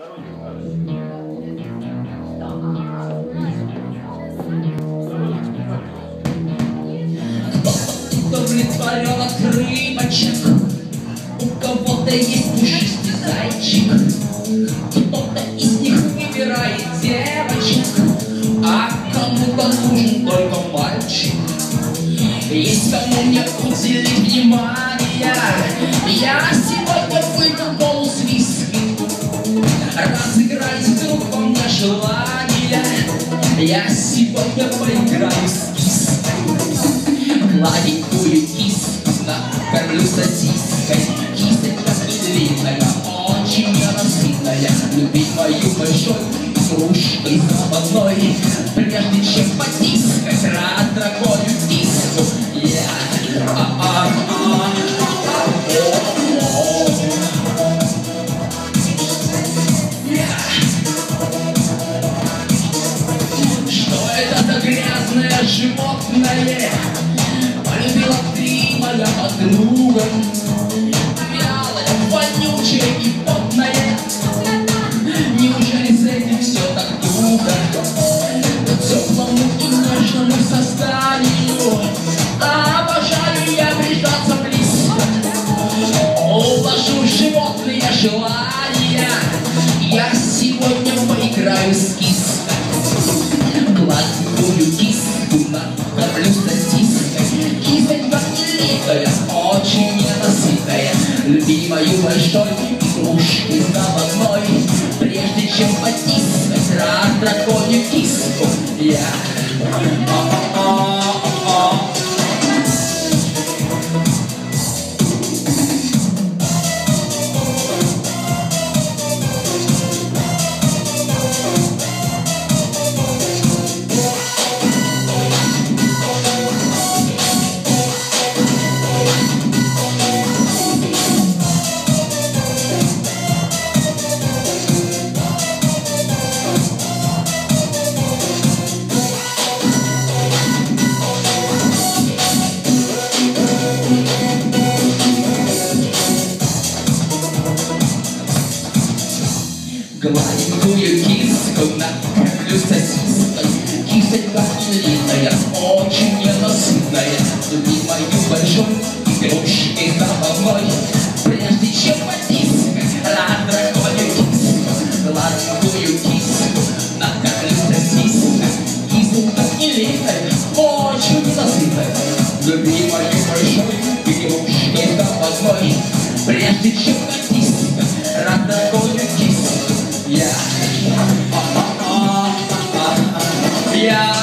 Удовлетворен от рыбочек, у кого-то есть пушистый зайчик, кто-то из них выбирает девочек, а кому-то нужен только мальчик. Есть кому мне уделить внимание, я сегодня выпил полусвиски. Разыграть вдруг во мне желание, я сегодня поиграю с киской. Гладенькую киску накормлю сосиской. Кисточка длинная, очень ненасытная, любимою большой кружкой заводной. Прежде чем потискать драконью киску, я что это за грязное животное полюбила ты, моя подруга, вялая, вонючая и потная? Неужели с этим все так туго? К теплому и нежному созданию обожаю я прижаться близко. Уложу животные желания, я сегодня поиграю с киской. Гладкую киску накормлю сосиской. Кисточка великая, очень ненасытная, любимою большой игрушкой заводной. Прежде чем потискать драконью киску, я гладенькую киску накормлю сосиской. Кисточка длинная, очень ненасытная, любимою большой игрушкой забавной. Прежде чем потискать драконью киску, гладенькую киску накормлю сосиской. Кисточка длинная, очень ненасытная, любимою большой игрушкой забавной. Прежде чем потискать драконью киску, yeah.